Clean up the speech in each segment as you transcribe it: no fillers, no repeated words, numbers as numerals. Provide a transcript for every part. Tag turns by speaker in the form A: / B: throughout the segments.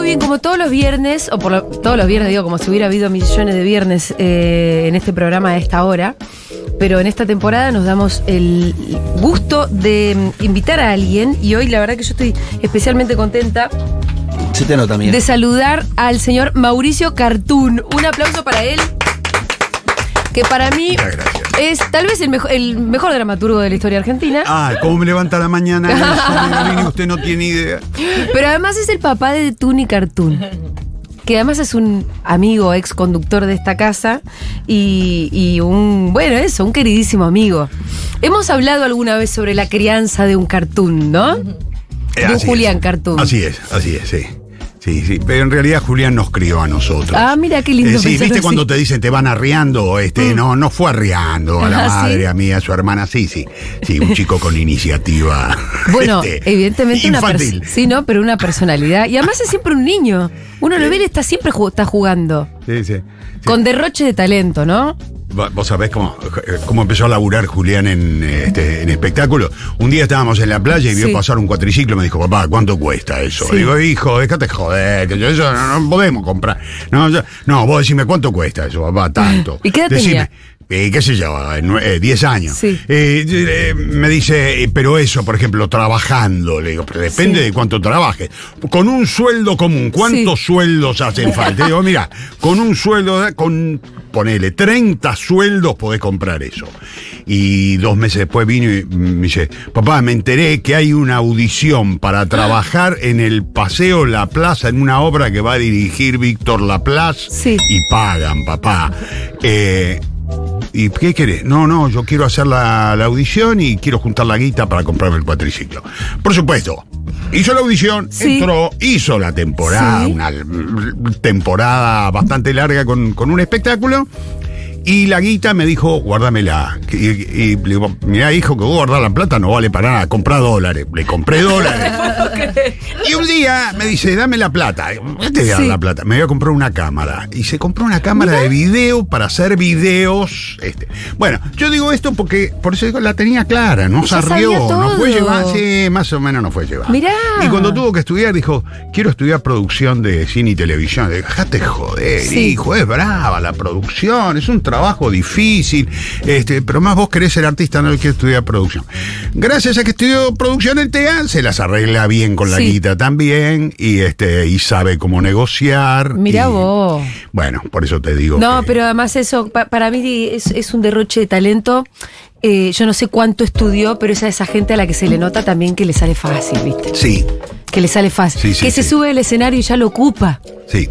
A: bien, como todos los viernes, todos los viernes digo, como si hubiera habido millones de viernes en este programa a esta hora, pero en esta temporada nos damos el gusto de invitar a alguien, y hoy la verdad que yo estoy especialmente contenta.
B: Se te nota, mira.
A: De saludar al señor Mauricio Cartún. Un aplauso para él, que para mí es tal vez el mejor dramaturgo de la historia argentina.
C: Ah, ¿cómo me levanta la mañana eso? Usted no tiene idea.
A: Pero además es el papá de Tuni Cartún, que además es un amigo, ex conductor de esta casa y un queridísimo amigo. Hemos hablado alguna vez sobre la crianza de un Cartún, ¿no? De un Julián Cartún.
C: Así es, sí. Sí, pero en realidad Julián nos crió a nosotros.
A: Ah, mira qué lindo.
C: Sí, ¿viste
A: así
C: cuando te dicen te van arriando? No fue arriando a la madre,
A: ¿sí?
C: A mí, a su hermana, sí, un chico con iniciativa.
A: Bueno, evidentemente
C: infantil.
A: Sí, ¿no? Pero una personalidad. Y además es siempre un niño. Uno lo ve y está siempre está jugando.
C: Sí.
A: Con derroche de talento, ¿no?
C: Vos sabés cómo empezó a laburar Julián en espectáculo. Un día estábamos en la playa y vio pasar un cuatriciclo y me dijo, papá, ¿cuánto cuesta eso?
A: Sí.
C: Digo, hijo, déjate joder, que eso no podemos comprar. No, vos decime cuánto cuesta eso, papá, tanto.
A: ¿Y qué edad tenía?
C: ¿Qué sé yo? 10 años.
A: Sí.
C: Me dice, pero eso, por ejemplo, trabajando. Le digo, pero depende de cuánto trabajes. Con un sueldo común, ¿cuántos sueldos hacen falta? Digo, mira, con un sueldo, ponele 30 sueldos podés comprar eso. Y 2 meses después vino y me dice, papá, me enteré que hay una audición para trabajar en el Paseo La Plaza, en una obra que va a dirigir Víctor Laplace.
A: Sí.
C: Y pagan, papá. ¿Y qué querés? No, yo quiero hacer la audición y quiero juntar la guita para comprarme el cuatriciclo. Por supuesto, hizo la audición, entró, hizo la temporada, una temporada bastante larga con un espectáculo. Y la guita me dijo, guárdamela. Y le digo, mirá, hijo, que vos guardar la plata no vale para nada, comprá dólares. Le compré dólares. Y un día me dice, dame la plata. ¿Qué te voy a dar la plata? Me voy a comprar una cámara. Y se compró una cámara de video para hacer videos. Bueno, yo digo esto porque por eso la tenía clara, no se arrió, no fue llevar, sí, más o menos no fue llevar.
A: Mirá.
C: Y cuando tuvo que estudiar, dijo, quiero estudiar producción de cine y televisión. Le dije, dejate joder, hijo, es brava la producción, es un trabajo difícil, pero más vos querés ser artista, no querés estudiar producción. Gracias a que estudió producción en TEA, se las arregla bien con la guita también, y sabe cómo negociar.
A: Mirá vos.
C: Bueno, por eso te digo.
A: No, pero además eso, para mí es un derroche de talento. Yo no sé cuánto estudió, pero es a esa gente a la que se le nota también que le sale fácil, ¿viste? Sí. Que le sale fácil. Sí, que se sube al escenario y ya lo ocupa.
C: Sí,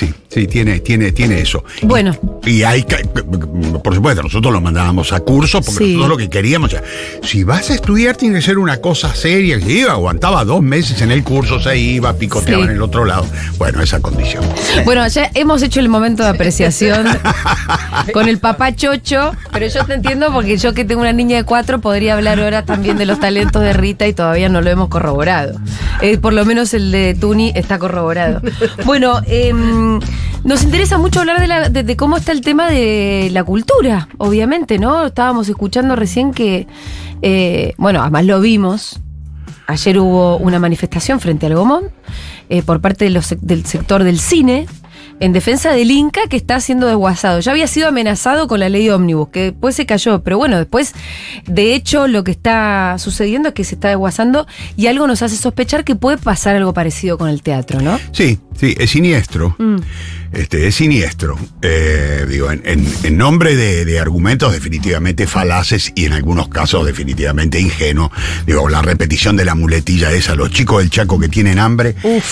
C: tiene eso.
A: Bueno.
C: Y hay, por supuesto, nosotros lo mandábamos a cursos porque nosotros lo que queríamos, si vas a estudiar tiene que ser una cosa seria. Se iba, aguantaba 2 meses en el curso, se iba, picoteaba en el otro lado. Bueno, esa condición.
A: Bueno, ya hemos hecho el momento de apreciación con el papá Chocho, pero yo te entiendo porque yo que tengo una niña de 4 podría hablar ahora también de los talentos de Rita y todavía no lo hemos corroborado. Por lo menos el de Tuni está corroborado. Bueno, nos interesa mucho hablar de cómo está el tema de la cultura, obviamente, ¿no? Estábamos escuchando recién que, además lo vimos. Ayer hubo una manifestación frente al Gomón por parte del sector del cine en defensa del Inca, que está siendo desguazado. Ya había sido amenazado con la ley ómnibus, que después se cayó, pero bueno, después, de hecho, lo que está sucediendo es que se está desguazando y algo nos hace sospechar que puede pasar algo parecido con el teatro, ¿no?
C: Sí, es siniestro. Es siniestro. En nombre de argumentos definitivamente falaces y en algunos casos definitivamente ingenuos. La repetición de la muletilla esa, los chicos del Chaco que tienen hambre.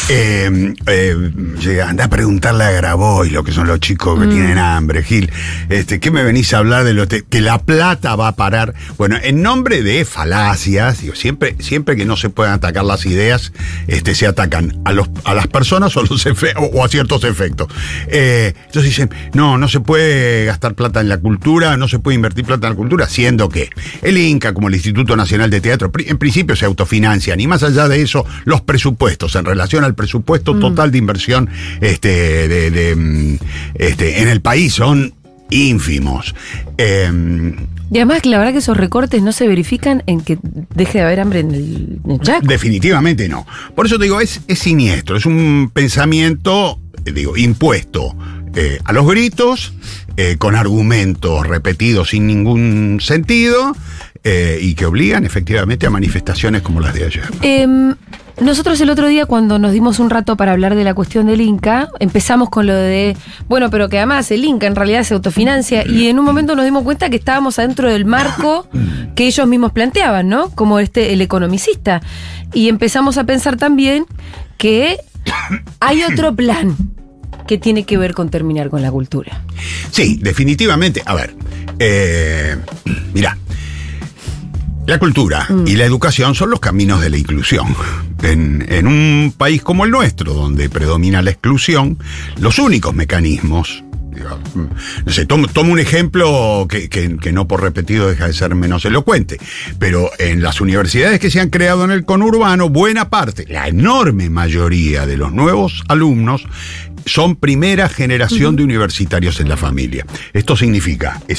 C: Anda a preguntarle a Grabois lo que son los chicos que tienen hambre, Gil. ¿Qué me venís a hablar de que la plata va a parar? Bueno, en nombre de falacias, siempre que no se puedan atacar las ideas, se atacan a las personas o a ciertos efectos. Entonces dicen, no se puede gastar plata en la cultura, no se puede invertir plata en la cultura, siendo que el INCA, como el Instituto Nacional de Teatro, en principio se autofinancian, y más allá de eso, los presupuestos, en relación al presupuesto total de inversión en el país, son ínfimos.
A: Y además, la verdad que esos recortes no se verifican en que deje de haber hambre en el Chaco.
C: Definitivamente no. Por eso te digo, es siniestro, es un pensamiento, impuesto a los gritos, con argumentos repetidos sin ningún sentido, y que obligan efectivamente a manifestaciones como las de ayer.
A: Nosotros el otro día, cuando nos dimos un rato para hablar de la cuestión del Inca, empezamos con lo de, bueno, pero que además el Inca en realidad se autofinancia, y en un momento nos dimos cuenta que estábamos adentro del marco que ellos mismos planteaban, ¿no? Como el economicista. Y empezamos a pensar también que hay otro plan que tiene que ver con terminar con la cultura.
C: Sí, definitivamente. A ver, mirá. La cultura y la educación son los caminos de la inclusión. En un país como el nuestro, donde predomina la exclusión, los únicos mecanismos, no sé, tomo un ejemplo que no por repetido deja de ser menos elocuente, pero en las universidades que se han creado en el conurbano, buena parte, la enorme mayoría de los nuevos alumnos son primera generación de universitarios en la familia. Esto significa, es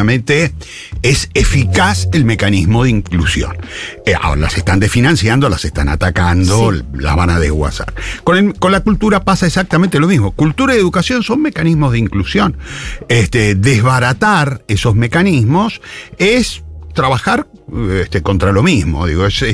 C: eficaz el mecanismo de inclusión. Ahora las están desfinanciando, las están atacando, sí, la van a desguazar. Con la cultura pasa exactamente lo mismo. Cultura y educación son mecanismos de inclusión. Desbaratar esos mecanismos es trabajar contra lo mismo.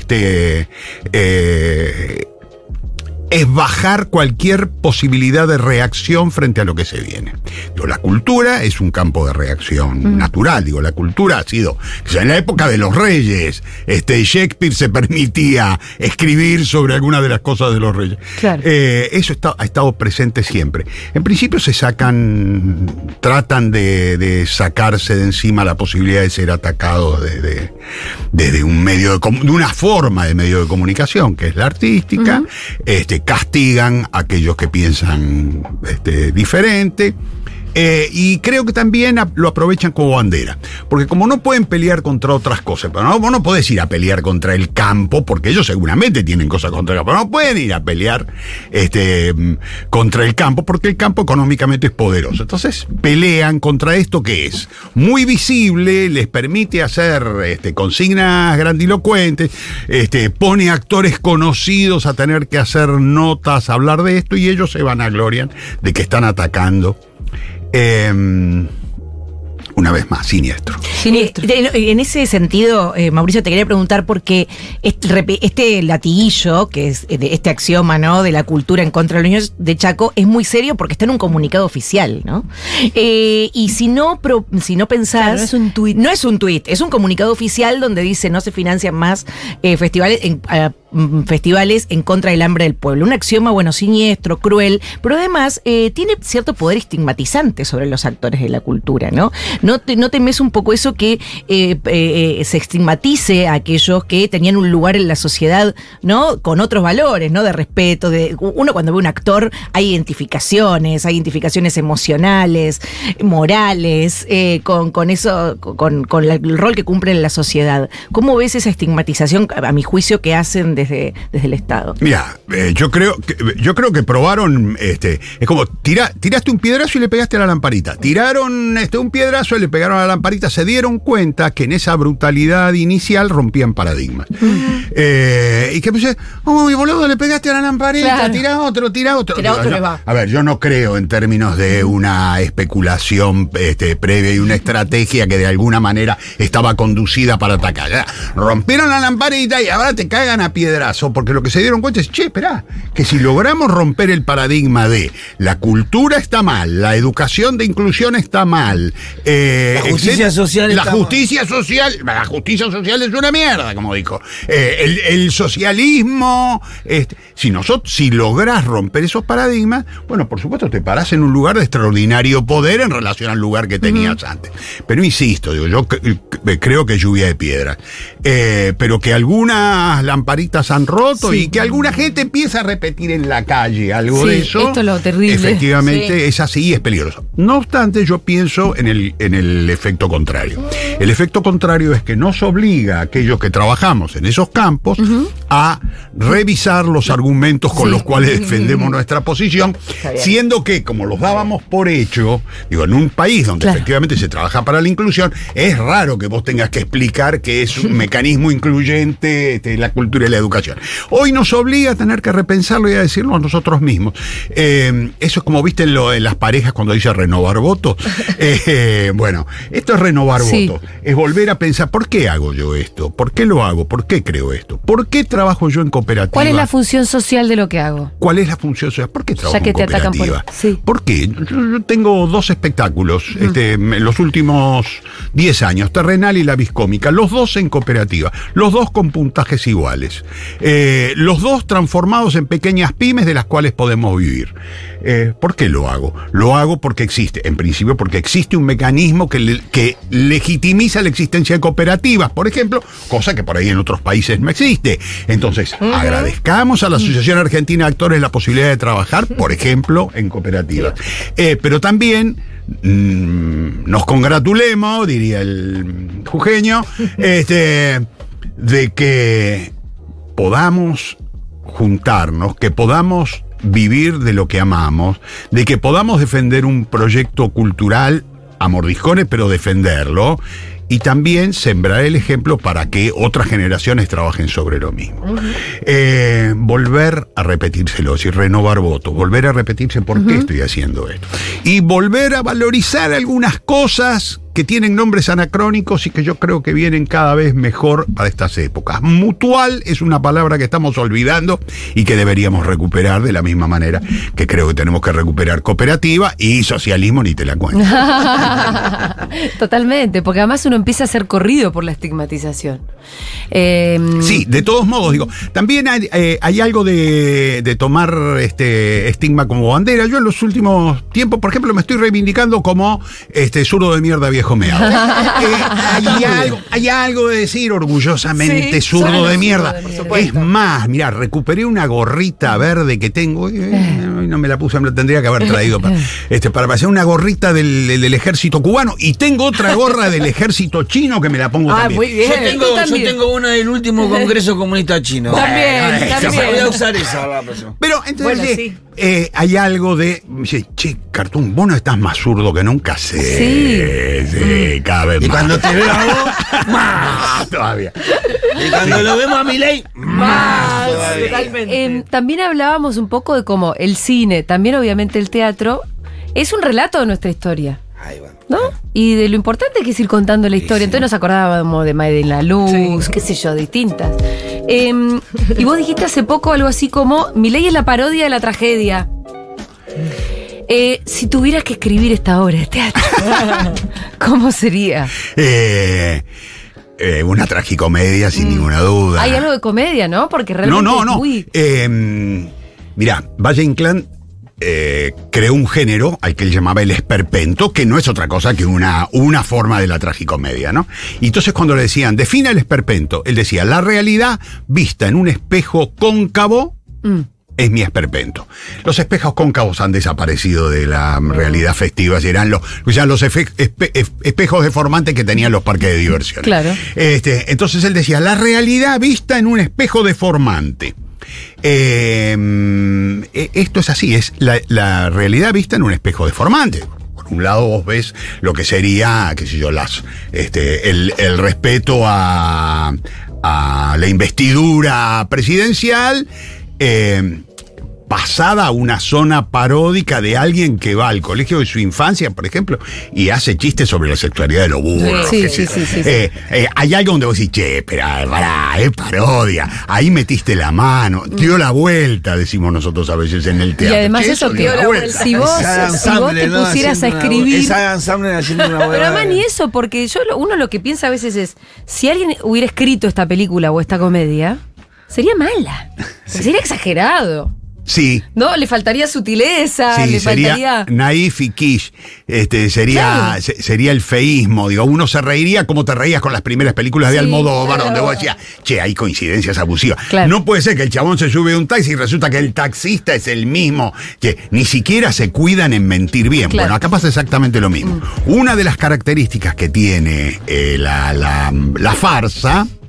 C: Es bajar cualquier posibilidad de reacción frente a lo que se viene. La cultura es un campo de reacción natural. La cultura ha sido, en la época de los reyes, Shakespeare se permitía escribir sobre alguna de las cosas de los reyes. Claro. Eso ha estado presente siempre. En principio tratan de sacarse de encima la posibilidad de ser atacados desde un medio de una forma de medio de comunicación, que es la artística. Castigan a aquellos que piensan diferente. Y creo que también lo aprovechan como bandera. Porque como no pueden pelear contra otras cosas, pero vos no podés ir a pelear contra el campo, porque ellos seguramente tienen cosas contra el campo, pero no pueden ir a pelear contra el campo, porque el campo económicamente es poderoso. Entonces pelean contra esto que es muy visible, les permite hacer consignas grandilocuentes, pone actores conocidos a tener que hacer notas, hablar de esto, y ellos se vanaglorian de que están atacando. Una vez más, siniestro.
D: En ese sentido, Mauricio, te quería preguntar porque este latiguillo, que es este axioma, ¿no?, de la cultura en contra de los niños de Chaco, es muy serio porque está en un comunicado oficial, ¿no? Y si no pensás... Claro, no es un tuit. No es un tuit, es un comunicado oficial donde dice no se financian más festivales en contra del hambre del pueblo. Un axioma, bueno, siniestro, cruel, pero además tiene cierto poder estigmatizante sobre los actores de la cultura, ¿no? ¿No temes un poco eso que se estigmatice a aquellos que tenían un lugar en la sociedad, ¿no?, con otros valores, ¿no?, de respeto? Uno cuando ve un actor hay identificaciones emocionales, morales, con eso, con el rol que cumplen en la sociedad. ¿Cómo ves esa estigmatización, a mi juicio, que hacen desde el Estado?
C: Mira, yo creo que probaron, es como tiraste un piedrazo y le pegaste a la lamparita. Tiraron un piedrazo y le pegaron a la lamparita. Se dieron cuenta que en esa brutalidad inicial rompían paradigmas. Y que pues, uy, boludo, le pegaste a la lamparita, claro, tira otro. A ver, yo no creo en términos de una especulación previa y una estrategia que de alguna manera estaba conducida para atacar. Ya, rompieron la lamparita y ahora te cagan a piedrazo, porque lo que se dieron cuenta es, esperá, que si logramos romper el paradigma de la cultura está mal, la educación de inclusión está mal,
B: la justicia social
C: la justicia social es una mierda, como dijo, el socialismo, si lográs romper esos paradigmas, bueno, por supuesto te parás en un lugar de extraordinario poder en relación al lugar que tenías antes. Pero insisto, yo creo que lluvia de piedras, pero que algunas lamparitas han roto, sí, y que alguna gente empieza a repetir en la calle algo de eso.
A: Esto es lo terrible.
C: Efectivamente, es así y es peligroso. No obstante, yo pienso en el efecto contrario. El efecto contrario es que nos obliga a aquellos que trabajamos en esos campos a revisar los argumentos con los cuales defendemos nuestra posición, siendo que, como los dábamos por hecho, digo, en un país donde efectivamente se trabaja para la inclusión, es raro que vos tengas que explicar que es un mecanismo incluyente la cultura y la educación. Hoy nos obliga a tener que repensarlo y a decirlo a nosotros mismos. Eso es como viste en las parejas cuando dice renovar votos. Bueno, esto es renovar votos. Es volver a pensar, ¿por qué hago yo esto? ¿Por qué lo hago? ¿Por qué creo esto? ¿Por qué trabajo yo en cooperativa?
A: ¿Cuál es la función social de lo que hago?
C: ¿Cuál es la función social? ¿Por qué trabajo
A: ya que
C: en
A: te
C: cooperativa?
A: Atacan por...
C: ¿Por qué? Yo tengo 2 espectáculos en los últimos 10 años, Terrenal y La Viscómica, los 2 en cooperativa, los 2 con puntajes iguales, los 2 transformados en pequeñas pymes de las cuales podemos vivir. ¿Por qué lo hago? Lo hago porque existe, en principio porque existe un mecanismo que legitimiza la existencia de cooperativas, por ejemplo, cosa que por ahí en otros países no existe. Entonces, agradezcamos a la Asociación Argentina de Actores la posibilidad de trabajar, por ejemplo, en cooperativas. Pero también nos congratulemos, diría el jujeño, de que podamos juntarnos, que podamos vivir de lo que amamos, de que podamos defender un proyecto cultural a mordiscones, pero defenderlo, y también sembrar el ejemplo para que otras generaciones trabajen sobre lo mismo. Volver a repetírselo, y renovar votos, volver a repetirse por qué estoy haciendo esto. Y volver a valorizar algunas cosas que tienen nombres anacrónicos y que yo creo que vienen cada vez mejor para estas épocas. Mutual es una palabra que estamos olvidando y que deberíamos recuperar de la misma manera que creo que tenemos que recuperar cooperativa y socialismo, ni te la cuento.
A: Totalmente, porque además uno empieza a ser corrido por la estigmatización.
C: Sí, de todos modos, digo, también hay algo de tomar estigma como bandera. Yo en los últimos tiempos, por ejemplo, me estoy reivindicando como zurdo de mierda viejo meado. Hay algo de decir orgullosamente zurdo de mierda. Es más, mirá, recuperé una gorrita verde que tengo, no me la puse, me la tendría que haber traído para hacer una gorrita del ejército cubano, y tengo otra gorra del ejército chino que me la pongo también.
D: Muy bien.
B: Yo tengo una del último Congreso Comunista Chino.
D: También.
B: Voy a usar esa la próxima.
C: Pero entonces hay algo de, che, Cartoon, vos no estás más zurdo que nunca. Sí, cada vez más.
B: Y cuando te veo a vos, más
C: todavía.
B: Y cuando lo vemos a Milei, más todavía.
D: Totalmente.
A: También hablábamos un poco de cómo el cine, también obviamente el teatro, es un relato de nuestra historia.
B: Ay, bueno.
A: ¿No? Y de lo importante que es ir contando la historia. Entonces nos acordábamos de Maide en la Luz, qué sé yo, distintas. Y vos dijiste hace poco algo así como: Milei es la parodia de la tragedia. Si tuvieras que escribir esta obra de teatro, ¿cómo sería?
C: Una tragicomedia, sin ninguna duda.
A: Hay algo de comedia, ¿no? Porque realmente
C: No.
A: Muy...
C: Mirá, Valle Inclán creó un género al que él llamaba el esperpento, que no es otra cosa que una forma de la tragicomedia, ¿no? Y entonces cuando le decían, defina el esperpento, él decía, la realidad vista en un espejo cóncavo es mi esperpento. Los espejos cóncavos han desaparecido de la realidad festiva, eran los espejos deformantes que tenían los parques de diversión.
A: Claro.
C: Entonces él decía, la realidad vista en un espejo deformante. Esto es así, es la realidad vista en un espejo deformante. Por un lado vos ves lo que sería, qué sé yo, el respeto a la investidura presidencial, pasada a una zona paródica de alguien que va al colegio de su infancia, por ejemplo, y hace chistes sobre la sexualidad de los burros.
A: Sí.
C: Hay algo donde vos decís, che, pará, es parodia. Ahí metiste la mano, dio la vuelta, decimos nosotros a veces en el teatro.
A: Y además eso que si vos te pusieras a escribir...
B: Es Adam Sandler haciendo una
A: Pero además ni eso, porque uno lo que piensa a veces es, si alguien hubiera escrito esta película o esta comedia, sería mala. Sería exagerado.
C: Sí.
A: No, le faltaría sutileza,
C: sí,
A: le
C: sería
A: faltaría...
C: naif y quiche, sería el feísmo, digo, uno se reiría como te reías con las primeras películas de Almodóvar, donde vos decías, che, hay coincidencias abusivas. Claro. No puede ser que el chabón se sube a un taxi y resulta que el taxista es el mismo, que ni siquiera se cuidan en mentir bien. Claro. Bueno, acá pasa exactamente lo mismo. Una de las características que tiene la farsa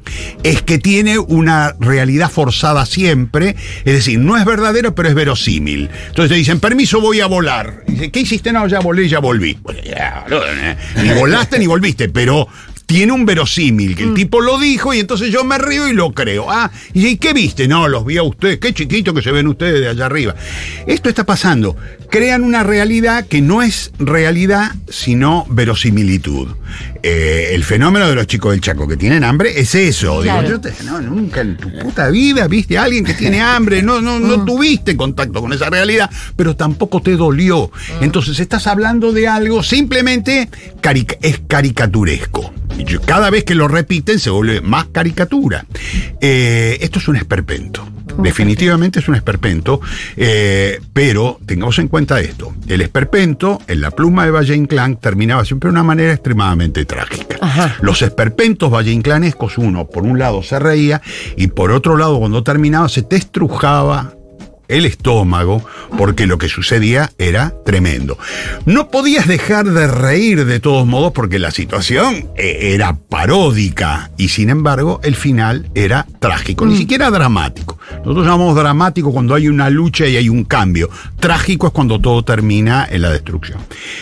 C: es que tiene una realidad forzada siempre, es decir, no es verdadero, pero es verosímil. Entonces te dicen, permiso, voy a volar. Y dice, ¿qué hiciste? No, ya volé, ya volví. Bueno, ya, ni volaste ni volviste, pero tiene un verosímil, que el tipo lo dijo y entonces yo me río y lo creo. Y dice, ¿y qué viste? No, los vi a ustedes, qué chiquito que se ven ustedes de allá arriba. Esto está pasando. Crean una realidad que no es realidad, sino verosimilitud. El fenómeno de los chicos del Chaco que tienen hambre es eso.
A: Claro.
C: Digo, nunca en tu puta vida viste a alguien que tiene hambre, no tuviste contacto con esa realidad, pero tampoco te dolió. Entonces estás hablando de algo simplemente es caricaturesco. Y cada vez que lo repiten se vuelve más caricatura. Esto es un esperpento. Definitivamente es un esperpento, pero tengamos en cuenta esto. El esperpento, en la pluma de Valle Inclán, terminaba siempre de una manera extremadamente trágica. Ajá. Los esperpentos valleinclanescos, uno por un lado se reía y por otro lado cuando terminaba se te estrujaba el estómago, porque lo que sucedía era tremendo. No podías dejar de reír de todos modos porque la situación era paródica y sin embargo el final era trágico, ni siquiera dramático. Nosotros llamamos dramático cuando hay una lucha y hay un cambio. Trágico es cuando todo termina en la destrucción.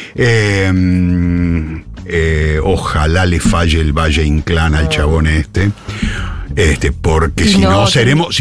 C: Ojalá le falle el Valle Inclán al chabón porque si no seremos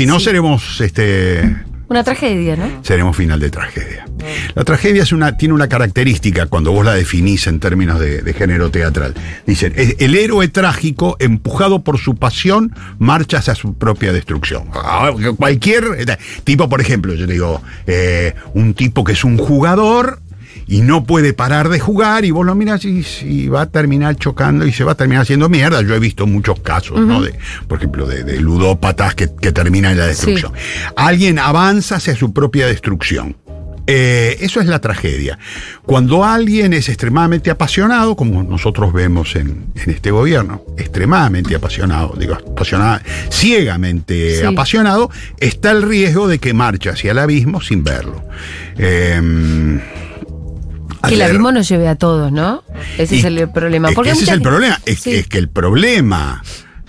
A: una tragedia, ¿no?
C: Seremos final de tragedia. La tragedia tiene una característica cuando vos la definís en términos de género teatral. Dicen, el héroe trágico, empujado por su pasión, marcha hacia su propia destrucción. Cualquier tipo, por ejemplo, yo digo, un tipo que es un jugador y no puede parar de jugar y vos lo mirás y va a terminar chocando y se va a terminar haciendo mierda. Yo he visto muchos casos, ¿no? Por ejemplo, de ludópatas que terminan en la destrucción. Sí. Alguien avanza hacia su propia destrucción. Eso es la tragedia. Cuando alguien es extremadamente apasionado, como nosotros vemos en este gobierno, extremadamente apasionado, ciegamente apasionado, está el riesgo de que marche hacia el abismo sin verlo.
A: Que el abismo nos lleve a todos, ¿no? Ese es el problema.
C: Ese es el problema. Es que el problema,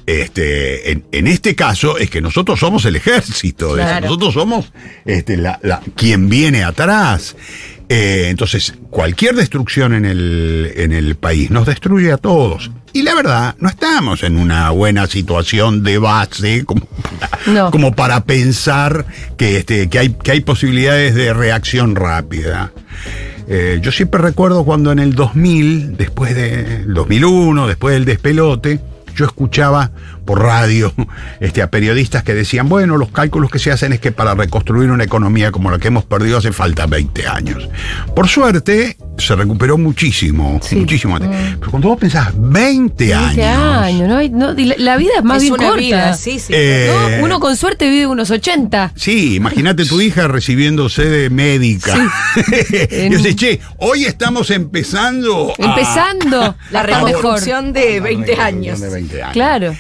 C: en este caso, es que nosotros somos el ejército. Claro. Nosotros somos quien viene atrás. Entonces, cualquier destrucción en el país nos destruye a todos. Y la verdad, no estamos en una buena situación de base como para pensar que hay posibilidades de reacción rápida. Yo siempre recuerdo cuando en el 2000, después del 2001, después del despelote, yo escuchaba por radio a periodistas que decían, bueno, los cálculos que se hacen es que para reconstruir una economía como la que hemos perdido hace falta 20 años. Por suerte, se recuperó muchísimo. Pero cuando vos pensás 20 años,
A: ¿no? La vida es más bien
D: una
A: corta.
D: Vida, sí.
A: ¿No? Uno con suerte vive unos 80.
C: Sí, imagínate tu hija recibiéndose de médica. Sí. Y dices, che, hoy estamos empezando
D: la reconstrucción de 20 años.
A: Claro.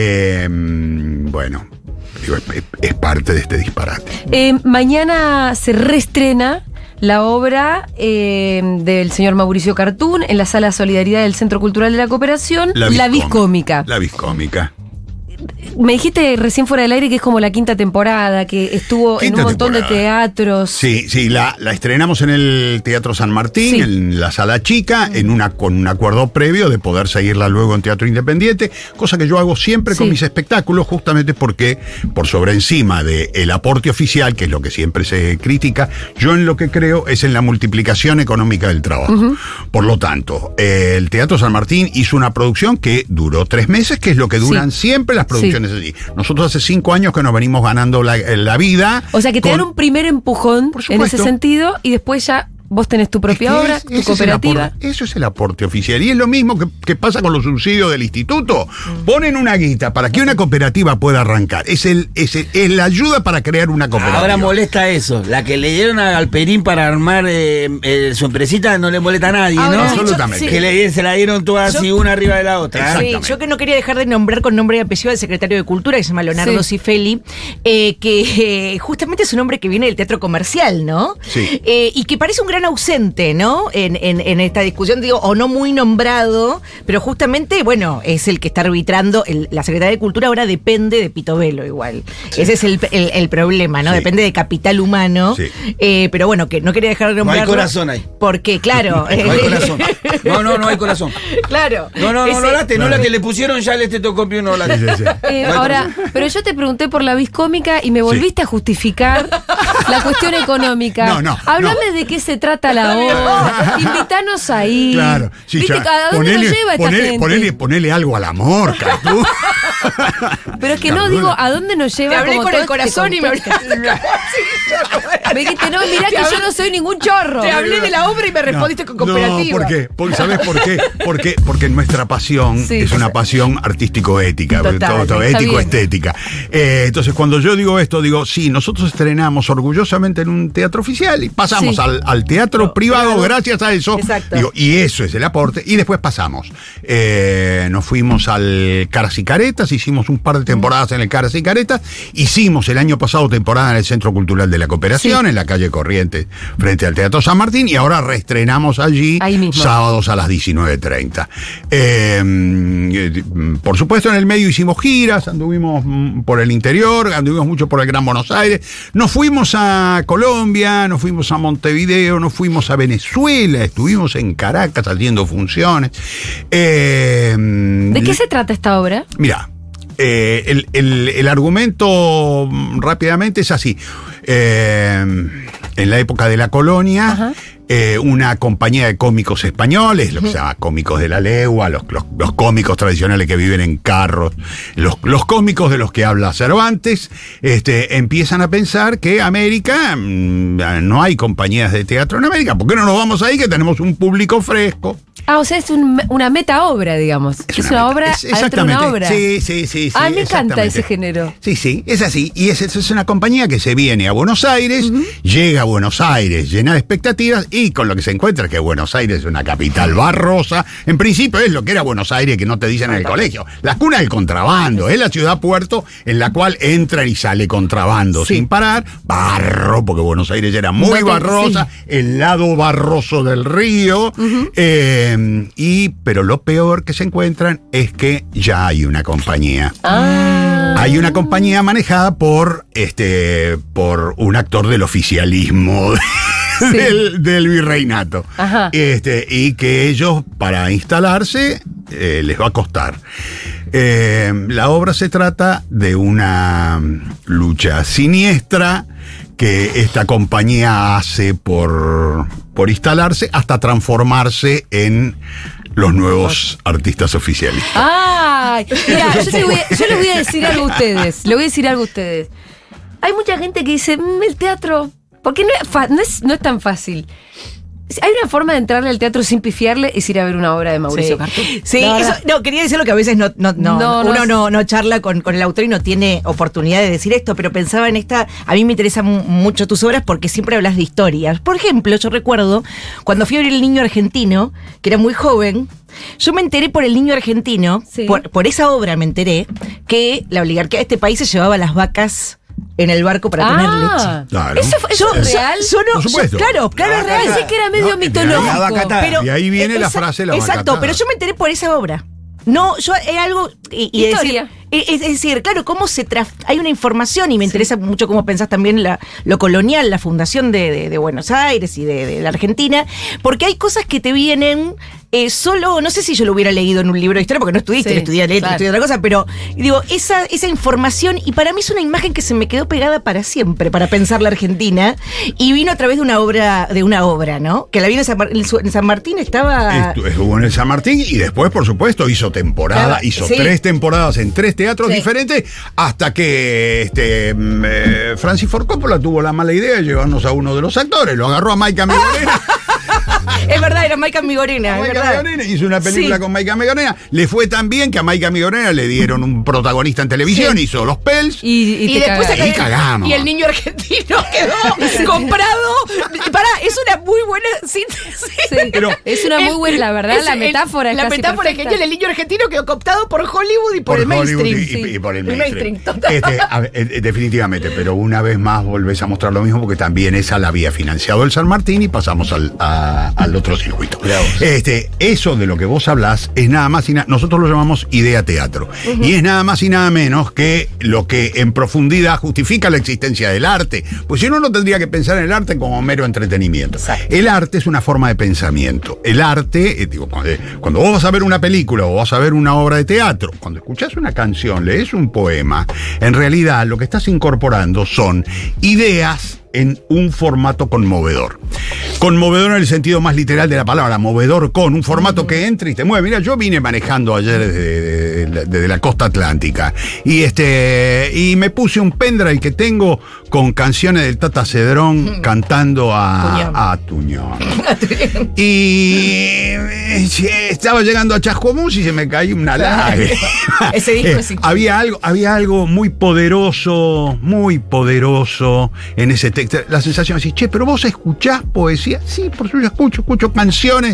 C: Bueno, es parte de este disparate.
A: Mañana se reestrena la obra del señor Mauricio Cartún en la Sala Solidaridad del Centro Cultural de la Cooperación, La Viscómica.
C: La Viscómica.
A: Me dijiste recién fuera del aire que es como la quinta temporada, que estuvo en un montón de teatros.
C: Sí, la estrenamos en el Teatro San Martín, en la Sala Chica, con un acuerdo previo de poder seguirla luego en Teatro Independiente, cosa que yo hago siempre con mis espectáculos, justamente porque por sobre encima del aporte oficial, que es lo que siempre se critica, yo en lo que creo es en la multiplicación económica del trabajo. Por lo tanto, el Teatro San Martín hizo una producción que duró 3 meses, que es lo que duran siempre las producciones allí. Nosotros hace 5 años que nos venimos ganando la vida.
A: O sea que te dan un primer empujón en ese sentido y después ya vos tenés tu propia obra, tu cooperativa.
C: Eso es el aporte oficial. Y es lo mismo que pasa con los subsidios del instituto. Ponen una guita para que una cooperativa pueda arrancar. Es la ayuda para crear una cooperativa.
B: Ahora molesta eso. La que le dieron a Galperín para armar su empresita no le molesta a nadie, ¿no?
C: Absolutamente.
B: Que se la dieron todas así una arriba de la otra.
D: Sí, yo que no quería dejar de nombrar con nombre y apellido al secretario de Cultura, que se llama Leonardo Cifelli, que justamente es un hombre que viene del teatro comercial, ¿no?
C: Sí.
D: Y que parece un gran gran ausente, ¿no? En esta discusión, digo, o no muy nombrado, pero justamente, bueno, es el que está arbitrando. La Secretaría de Cultura ahora depende de Pito Velo igual. Sí. Ese es el problema, ¿no? Sí. Depende de capital humano. Sí. Pero bueno, que no quería dejar de nombrarlo.
B: No hay corazón ahí.
D: Porque, claro.
B: No hay corazón. No hay corazón.
D: Claro.
B: No late, le pusieron ya el estetoscopio, no late.
C: Sí.
A: Ahora, pero yo te pregunté por la vis cómica y me volviste a justificar la cuestión económica.
C: No.
A: Háblame de qué se trata la obra. Invítanos ahí.
C: Claro. Sí,
A: ¿Viste a dónde nos lleva esta gente?
C: Ponele algo al amor, Catu.
A: Pero es que no digo a dónde nos lleva.
D: Te hablé con el corazón y me hablaste.
A: Me dijiste, no, mirá que yo no soy ningún chorro.
D: Te hablé de la obra y me respondiste con cooperativa.
C: No, ¿por qué? ¿Sabés por qué? Porque nuestra pasión es una pasión artístico-ética, ético-estética. Entonces, cuando yo digo esto, digo, sí, nosotros estrenamos orgullosamente en un teatro oficial y pasamos al teatro privado gracias a eso.
D: Exacto.
C: Digo, y eso es el aporte. Y después pasamos. Nos fuimos al Caras y Caretas, hicimos un par de temporadas en el Caras y Caretas. Hicimos el año pasado temporada en el Centro Cultural de la Cooperación, en la calle Corrientes, frente al Teatro San Martín, y ahora reestrenamos allí sábados a las 19:30. Por supuesto, en el medio hicimos giras, anduvimos por el interior, anduvimos mucho por el Gran Buenos Aires, nos fuimos a Colombia, nos fuimos a Montevideo, nos fuimos a Venezuela, estuvimos en Caracas haciendo funciones.
A: ¿De qué se trata esta obra?
C: Mira, el argumento rápidamente es así. En la época de la colonia, una compañía de cómicos españoles, lo que se llama cómicos de la legua, los cómicos tradicionales que viven en carros, los cómicos de los que habla Cervantes, empiezan a pensar que América, no hay compañías de teatro en América, ¿por qué no nos vamos ahí que tenemos un público fresco?
A: O sea, es una meta obra, digamos. Es una obra adentro de una obra.
C: Sí.
A: Me encanta ese género.
C: Sí, es así. Y es una compañía que se viene a Buenos Aires, llega a Buenos Aires llena de expectativas y con lo que se encuentra es que Buenos Aires es una capital barrosa. En principio es lo que era Buenos Aires que no te dicen en el colegio. La cuna del contrabando. Es la ciudad puerto en la cual entra y sale contrabando sin parar. Barro, porque Buenos Aires era muy barrosa. El lado barroso del río. Pero lo peor que se encuentran es que ya hay una compañía. Hay una compañía manejada por un actor del oficialismo del virreinato. Y que ellos, para instalarse, les va a costar. La obra se trata de una lucha siniestra que esta compañía hace por instalarse hasta transformarse en los nuevos artistas oficiales.
A: Mira, yo les voy a decir algo a ustedes. Hay mucha gente que dice, el teatro, porque no es tan fácil. Hay una forma de entrarle al teatro sin pifiarle, es ir a ver una obra de Mauricio Cartú.
D: Sí, quería decirlo que a veces uno no charla con el autor y no tiene oportunidad de decir esto, pero pensaba en esta. A mí me interesan mucho tus obras porque siempre hablas de historias. Por ejemplo, yo recuerdo cuando fui a ver El Niño Argentino, que era muy joven. Yo me enteré por El Niño Argentino, por esa obra me enteré, que la oligarquía de este país se llevaba las vacas en el barco para tener leche.
C: Claro.
A: ¿Eso es real?
C: Por supuesto.
D: Claro, es real.
A: Pensé que era medio mitológico.
C: Pero, y ahí viene la frase la
D: exacto, pero yo me enteré por esa obra. No, yo era algo.
A: Historia.
D: Es decir, claro, cómo hay una información y me interesa mucho cómo pensás también lo colonial, la fundación de Buenos Aires y de la Argentina, porque hay cosas que te vienen solo, no sé si yo lo hubiera leído en un libro de historia, porque no estudié letra, estudié otra cosa, pero digo, esa información, y para mí es una imagen que se me quedó pegada para siempre, para pensar la Argentina, y vino a través de una obra, ¿no? Que la vino en San Martín,
C: estuvo en el San Martín y después, por supuesto, hizo temporada, hizo 3 temporadas en 3 teatros diferentes, hasta que Francis Ford Coppola tuvo la mala idea de llevarnos a uno de los actores, lo agarró a Maica Migorena.
D: Es verdad, era Maica Migorena.
C: Hizo una película con Maica Migorena. Le fue tan bien que a Maica Migorena le dieron un protagonista en televisión, hizo Los Pels.
A: Y
D: después
C: cagamos.
D: Y El Niño Argentino quedó comprado. Pará, eso una muy buena síntesis.
A: Sí, es una muy buena, la verdad, la metáfora es
D: la
A: casi
D: metáfora
A: perfecta.
D: es que el niño argentino quedó cooptado por Hollywood y por el
C: Hollywood
D: mainstream.
C: y por el
D: El
C: mainstream.
D: mainstream, total.
C: A ver, definitivamente, pero una vez más volvés a mostrar lo mismo porque también esa la había financiado el San Martín y pasamos al otro circuito. Eso de lo que vos hablás es nada más y nosotros lo llamamos idea teatro. Y es nada más y nada menos que lo que en profundidad justifica la existencia del arte. Pues si no, no tendría que pensar en el arte como mero entretenimiento.
D: Exacto.
C: El arte es una forma de pensamiento. El arte, cuando vos vas a ver una película o vas a ver una obra de teatro, cuando escuchás una canción, lees un poema, en realidad lo que estás incorporando son ideas en un formato conmovedor. Conmovedor en el sentido más literal de la palabra, movedor con un formato que entra y te mueve. Mira, yo vine manejando ayer desde la costa atlántica y me puse un pendrive que tengo con canciones del Tata Cedrón cantando a Tuñón. Y estaba llegando a Chascomús y se me cayó una lágrima.
D: Ese disco es increíble.
C: Había algo muy poderoso en ese texto. La sensación de decir, che, pero vos escuchás poesía. Sí, por supuesto, escucho canciones.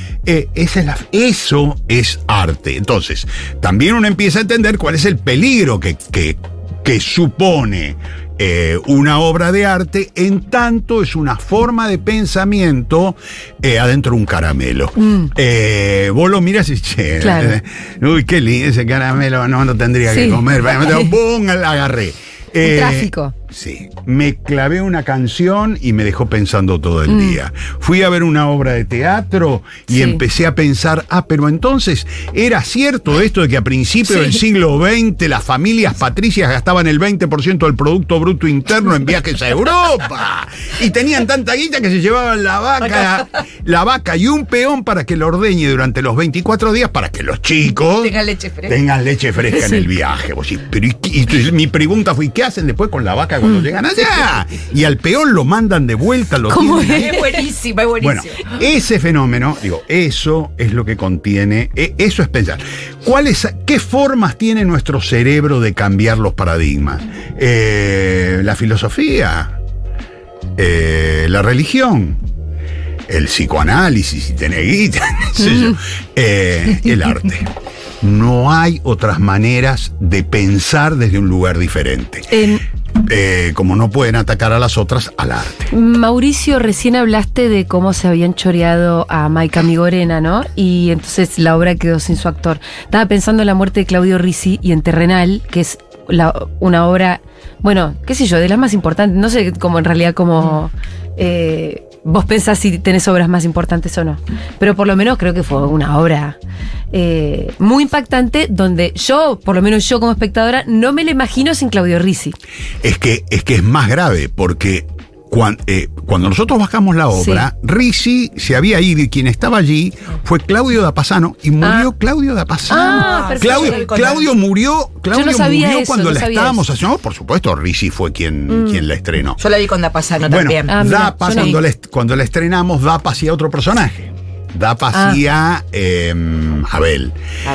C: Eso es arte. Entonces, también uno empieza a entender cuál es el peligro que supone una obra de arte, en tanto es una forma de pensamiento adentro de un caramelo. Vos lo mirás y che,
A: Claro.
C: Uy, qué lindo ese caramelo, no tendría que comer. ¡Pum! La agarré.
A: Un tráfico.
C: Sí, me clavé una canción y me dejó pensando todo el día. Fui a ver una obra de teatro y empecé a pensar, pero entonces era cierto esto de que a principios del siglo XX las familias patricias gastaban el 20% del Producto Bruto Interno en viajes a Europa y tenían tanta guita que se llevaban la vaca y un peón para que lo ordeñe durante los 24 días para que los chicos
D: Tengan leche fresca.
C: en el viaje. Vos decís, pero y mi pregunta fue, ¿qué hacen después con la vaca cuando llegan allá? Y al peón lo mandan de vuelta.
A: ¿Cómo es?
D: Es buenísimo, es buenísimo.
C: Bueno, ese fenómeno, eso es lo que contiene, eso es pensar. ¿Qué formas tiene nuestro cerebro de cambiar los paradigmas? La filosofía, la religión, el psicoanálisis, si tenés guita, el arte. No hay otras maneras de pensar desde un lugar diferente. Como no pueden atacar a las otras, al arte.
A: Mauricio, recién hablaste de cómo se habían choreado a Maika Migorena, ¿no? Y entonces la obra quedó sin su actor. Estaba pensando en la muerte de Claudio Risi y en Terrenal, que es una obra, bueno, qué sé yo, de las más importantes. No sé cómo en realidad vos pensás si tenés obras más importantes o no. Pero por lo menos creo que fue una obra muy impactante, donde por lo menos yo como espectadora, no me la imagino sin Claudio Risi.
C: Es que es más grave, porque cuando nosotros bajamos la obra, Risi se había ido y quien estaba allí fue Claudio Dapassano y murió Claudio Dapassano. Claudio murió cuando la estábamos haciendo. Por supuesto, Risi fue quien la estrenó.
D: Yo la vi con Dapassano también.
C: Dapa, cuando la estrenamos, Dapa hacía otro personaje. Dapa hacía Abel.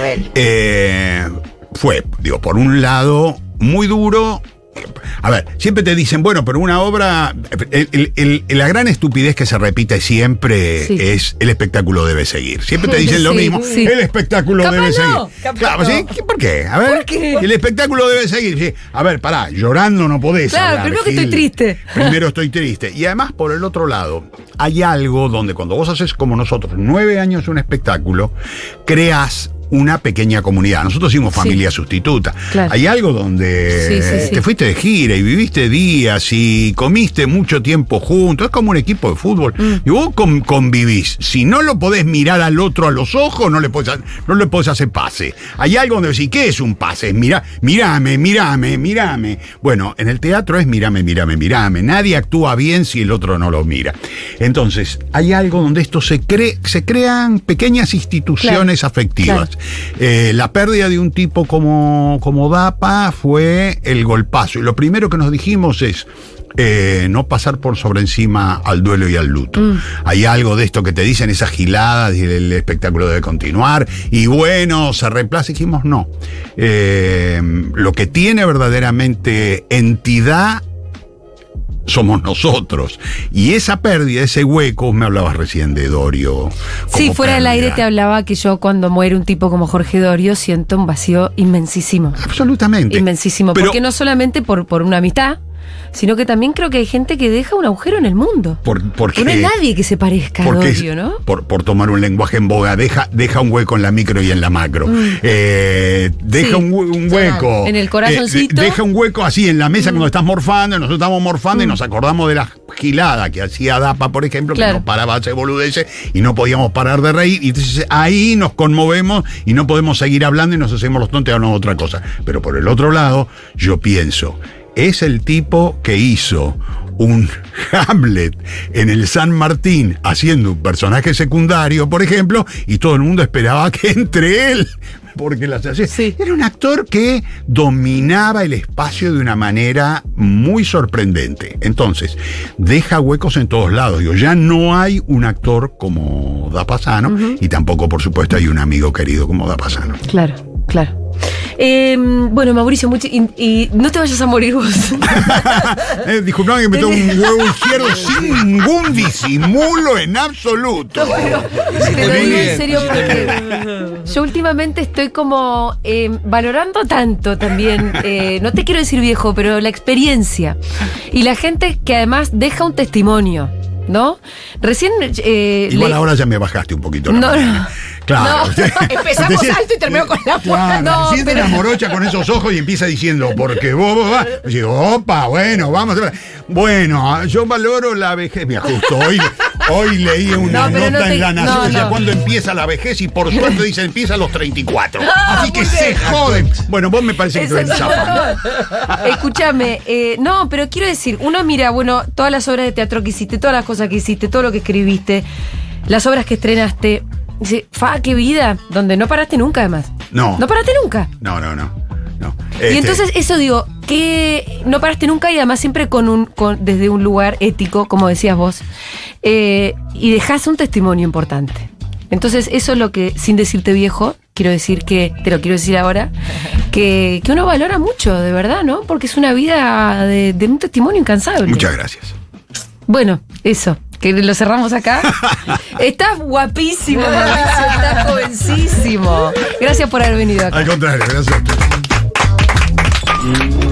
C: Fue, por un lado, muy duro. A ver, siempre te dicen, bueno, pero una obra, la gran estupidez que se repite siempre es el espectáculo debe seguir. Siempre te dicen lo mismo, el espectáculo debe seguir. Claro, ¿sí? ¿Por qué? A ver, el espectáculo debe seguir. Sí. A ver, pará, llorando no podés hablar.
A: Claro, primero que estoy triste.
C: Primero estoy triste. Y además, por el otro lado, hay algo donde cuando vos haces como nosotros, 9 años un espectáculo, creás una pequeña comunidad. Nosotros hicimos familia sustituta. Claro. Hay algo donde te fuiste de gira y viviste días y comiste mucho tiempo juntos. Es como un equipo de fútbol. Y vos convivís. Si no lo podés mirar al otro a los ojos, no le podés hacer pase. Hay algo donde decís, ¿qué es un pase? Mirame. Bueno, en el teatro es mirame. Nadie actúa bien si el otro no lo mira. Entonces, hay algo donde esto se crean pequeñas instituciones afectivas. Claro. La pérdida de un tipo como Dapa fue el golpazo. Y lo primero que nos dijimos es no pasar por sobre encima al duelo y al luto. Hay algo de esto que te dicen esas giladas y el espectáculo debe continuar y bueno, se reemplaza. Y dijimos no. Lo que tiene verdaderamente entidad somos nosotros. Y esa pérdida, ese hueco, me hablabas recién de Dorio.
A: Sí,
C: como
A: fuera del
C: pérdida.
A: aire te hablaba que yo cuando muere un tipo como Jorge Dorio siento un vacío inmensísimo.
C: Absolutamente.
A: Inmensísimo.
C: Pero-
A: Porque no solamente por una amistad, sino que también creo que hay gente que deja un agujero en el mundo.
C: Porque
A: no hay nadie que se parezca a
C: porque
A: Dorio, ¿no?
C: por tomar un lenguaje en boga, deja un hueco en la micro y en la macro. Deja
A: Sí.
C: un hueco.
A: En el corazoncito.
C: Deja un hueco así en la mesa cuando estás morfando, nosotros estamos morfando y nos acordamos de la gilada que hacía Dapa, por ejemplo,
A: Claro.
C: que no paraba de hacer boludeces y no podíamos parar de reír. Y entonces ahí nos conmovemos y no podemos seguir hablando y nos hacemos los tontos y hablamos de otra cosa. Pero por el otro lado, yo pienso, es el tipo que hizo un Hamlet en el San Martín haciendo un personaje secundario, por ejemplo, y todo el mundo esperaba que entre él, porque las hacía.
A: Sí.
C: Era un actor que dominaba el espacio de una manera muy sorprendente. Entonces, deja huecos en todos lados. Digo, ya no hay un actor como Dapasano y tampoco, por supuesto, hay un amigo querido como Dapasano.
A: Claro, claro. Bueno, Mauricio, y no te vayas a morir vos.
C: Disculpame que me tomo un huevo izquierdo sin ningún disimulo en absoluto.
A: Te lo digo en serio porque yo últimamente estoy como valorando tanto también, no te quiero decir viejo, pero la experiencia. Y la gente que además deja un testimonio, ¿no? Recién...
C: Igual ahora ya me bajaste un poquito.
A: No,
C: mano. Claro.
A: No,
D: Empezamos alto y terminamos con la
C: Claro,
A: No,
C: siente
A: pero-
C: la morocha con esos ojos y empieza diciendo, porque vos vas. Y digo, opa, bueno, vamos. Bueno, yo valoro la vejez. Mira, justo hoy leí una
A: No, pero
C: nota
A: no te-
C: en La Nación,
A: no,
C: decía,
A: no.
C: ¿cuándo empieza la vejez? Y por suerte dice, empieza a los 34. Así que
A: muy
C: se
A: bien.
C: joden. Bueno, vos me parece que tú eres zafado.
A: Escúchame, no, pero quiero decir, uno mira, bueno, todas las obras de teatro que hiciste, todas las cosas que hiciste, todo lo que escribiste, las obras que estrenaste, dice, qué vida, donde no paraste nunca además.
C: No.
A: No paraste nunca.
C: No.
A: Y entonces eso digo, que no paraste nunca y además siempre desde un lugar ético, como decías vos, y dejás un testimonio importante. Entonces eso es lo que, sin decirte viejo, quiero decir que, te lo quiero decir ahora, que uno valora mucho, de verdad, ¿no? Porque es una vida de un testimonio incansable.
C: Muchas gracias.
A: Bueno, eso, que lo cerramos acá. Estás guapísimo, Mauricio, estás jovencísimo. Gracias por haber venido acá.
C: Al contrario, gracias a ustedes.